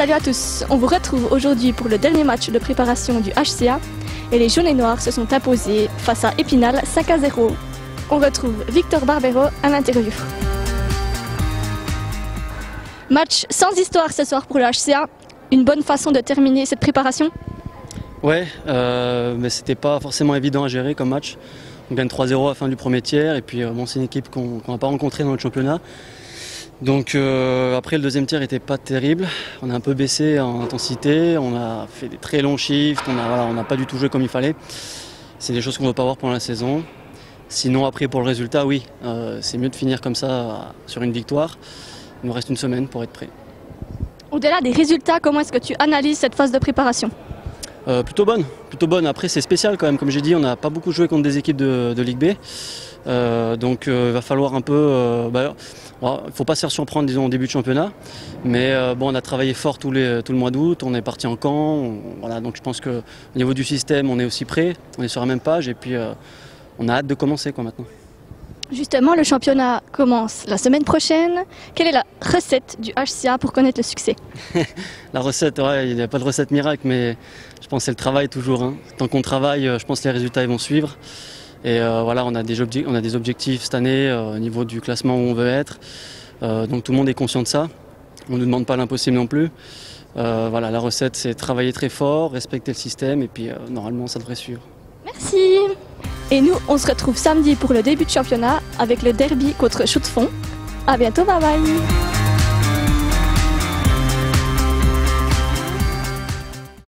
Salut à tous, on vous retrouve aujourd'hui pour le dernier match de préparation du HCA et les jaunes et noirs se sont imposés face à Épinal 5-0. On retrouve Victor Barbero à l'interview. Match sans histoire ce soir pour le HCA, une bonne façon de terminer cette préparation? Ouais, mais c'était pas forcément évident à gérer comme match. On gagne 3-0 à la fin du premier tiers et puis c'est une équipe qu'on n'a pas rencontrée dans le championnat. Donc après le deuxième tiers n'était pas terrible, on a un peu baissé en intensité, on a fait des très longs shifts, on n'a pas du tout joué comme il fallait. C'est des choses qu'on ne veut pas voir pendant la saison. Sinon après pour le résultat, oui, c'est mieux de finir comme ça sur une victoire. Il nous reste une semaine pour être prêt. Au-delà des résultats, comment est-ce que tu analyses cette phase de préparation? Plutôt bonne. Après c'est spécial quand même, comme j'ai dit, on n'a pas beaucoup joué contre des équipes de Ligue B. Donc il va falloir un peu... il ne faut pas se faire surprendre disons, au début de championnat. Mais on a travaillé fort tout le mois d'août, on est parti en camp. Donc je pense qu'au niveau du système, on est aussi prêt, on est sur la même page et puis on a hâte de commencer maintenant. Justement, le championnat commence la semaine prochaine. Quelle est la recette du HCA pour connaître le succès? La recette, il n'y a pas de recette miracle, mais je pense que c'est le travail toujours. Hein. Tant qu'on travaille, je pense que les résultats ils vont suivre. Et on a des objectifs cette année au niveau du classement où on veut être. Donc tout le monde est conscient de ça. On ne nous demande pas l'impossible non plus. La recette, c'est travailler très fort, respecter le système et puis normalement ça devrait suivre. Merci. Et nous, on se retrouve samedi pour le début de championnat avec le derby contre Chaux-de-Fonds. À bientôt, bye bye.